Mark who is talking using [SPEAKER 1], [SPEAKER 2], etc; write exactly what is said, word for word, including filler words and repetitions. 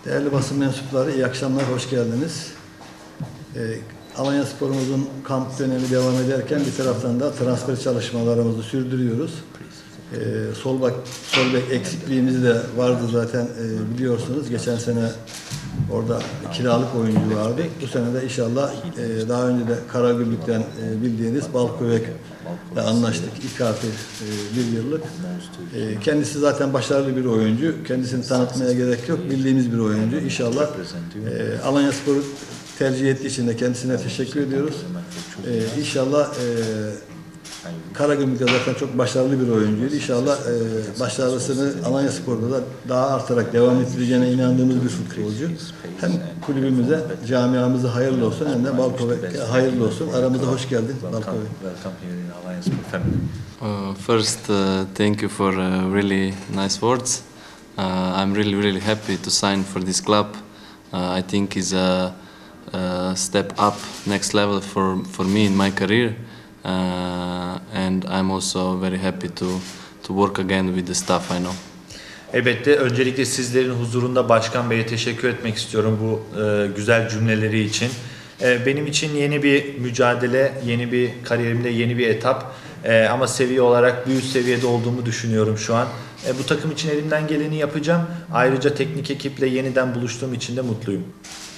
[SPEAKER 1] Değerli basın mensupları, iyi akşamlar, hoş geldiniz. Ee, Alanyaspor'umuzun kamp dönemi devam ederken bir taraftan da transfer çalışmalarımızı sürdürüyoruz. Ee, sol bek, sol bek eksikliğimiz de vardı zaten e, biliyorsunuz. Geçen sene orada kiralık oyuncu vardı. Bu sene de inşallah e, daha önce de Karagümrük'ten e, bildiğiniz Balkovek'le anlaştık. İlk artı e, bir yıllık. E, kendisi zaten başarılı bir oyuncu. Kendisini tanıtmaya gerek yok. Bildiğimiz bir oyuncu. İnşallah e, Alanyaspor'u tercih ettiği için de kendisine teşekkür ediyoruz. E, inşallah e, Karagümrük'te zaten çok başarılı bir oyuncuydu. İnşallah e, başarısını Alanyaspor'da da daha artarak devam ettireceğine inandığımız bir futbolcu. Hem kulübümüze, camiamıza hayırlı olsun hem de Balkovek'e hayırlı olsun. Aramıza hoş geldin Balkovek.
[SPEAKER 2] Uh, first, uh, thank you for uh, really nice words. Uh, I'm really, really happy to sign for this club. Uh, I think it's a, a step up, next level for for me in my career. Uh, and I'm also very happy to to work again with the staff I know.
[SPEAKER 3] Elbette öncelikle sizlerin huzurunda Başkan Bey'e teşekkür etmek istiyorum bu e, güzel cümleleri için. E, benim için yeni bir mücadele, yeni bir kariyerimde yeni bir etap. E, ama seviye olarak büyük seviyede olduğumu düşünüyorum şu an. E, bu takım için elimden geleni yapacağım. Ayrıca teknik ekiple yeniden buluştuğum için de mutluyum.